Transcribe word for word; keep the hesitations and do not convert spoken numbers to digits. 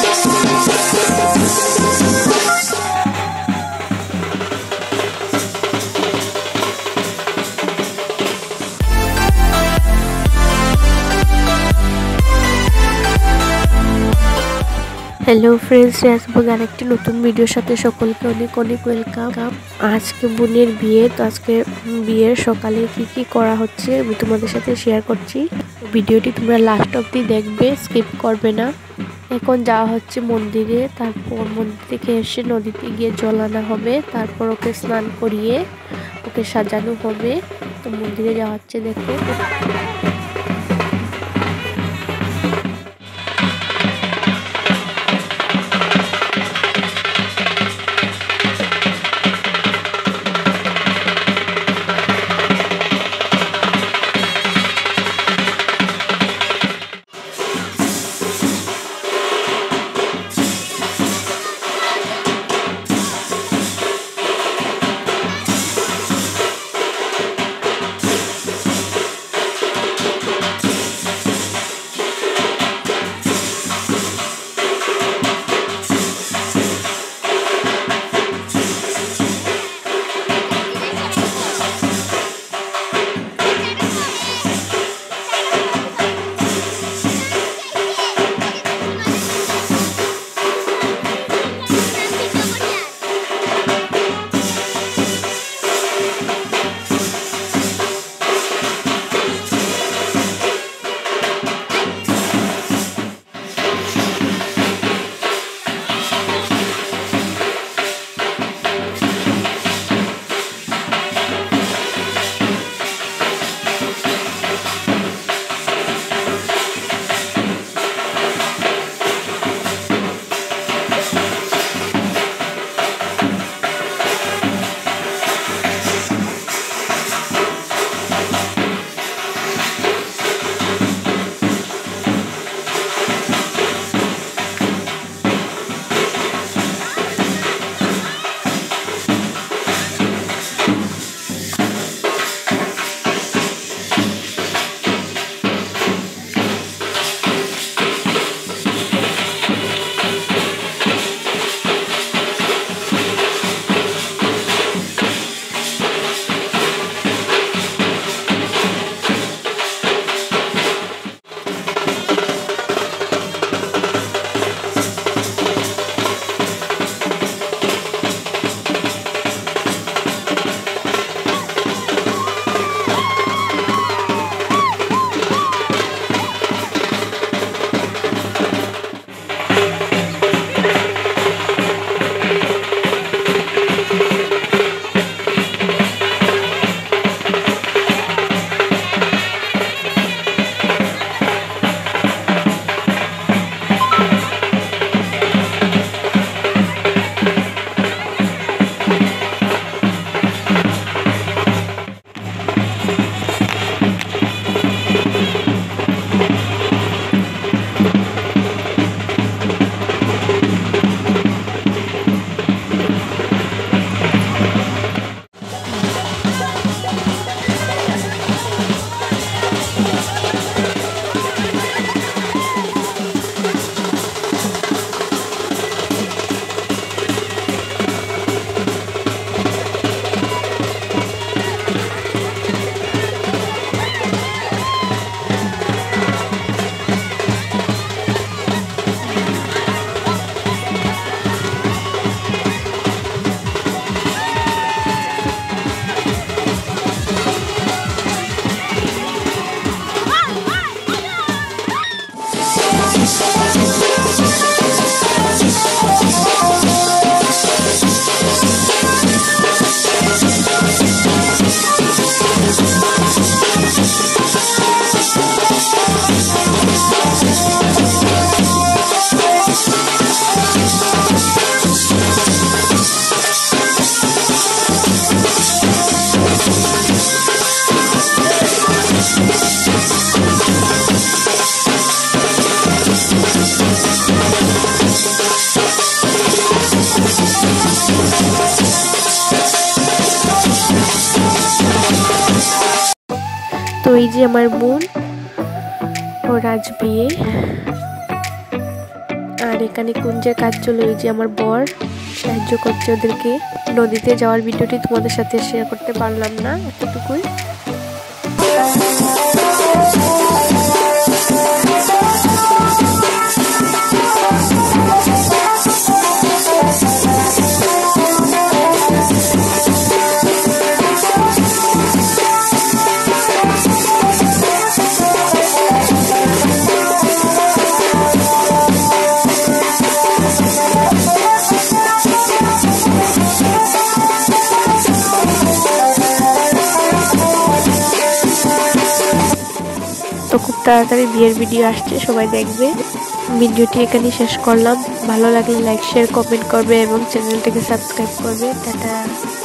Hello friends आसबो आरेकटी नतून भिडियोर साथे सकलके अनेक अनेक वेलकाम। आज के बोनेर बिये, तो आज के बियेर सकाले की की करा हच्छे आमि तोमादेर साथे शेयर करछि। भिडियोटी तोमरा लास्ट अब्दि देखबे, स्किप करबे ना। एखन जाওয়া হচ্ছে মন্দিরে, তারপর মন্দির থেকে এসে নদীতে গিয়ে জল আনা হবে, তারপর ওকে স্নান করিয়ে ওকে সাজানো হবে। তো মন্দিরে যাওয়া হচ্ছে দেখো। तो এই যে আমার বোন, ওর আজ বিয়ে। আর এখানে কুঞ্জের কাজ চলে, ওই যে আমার বর সাহায্য করছে ওদেরকে। নদীতে যাওয়ার ভিডিওটি তোমাদের সাথে শেয়ার করতে পারলাম না, এতটুকুই। তো খুব তাড়াতাড়ি বিয়ের ভিডিও আসছে, সবাই দেখবে। ভিডিওটি এখানে শেষ করলাম। ভালো লাগলে লাইক শেয়ার কমেন্ট করবে এবং চ্যানেলটাকে সাবস্ক্রাইব করবে। টাটা।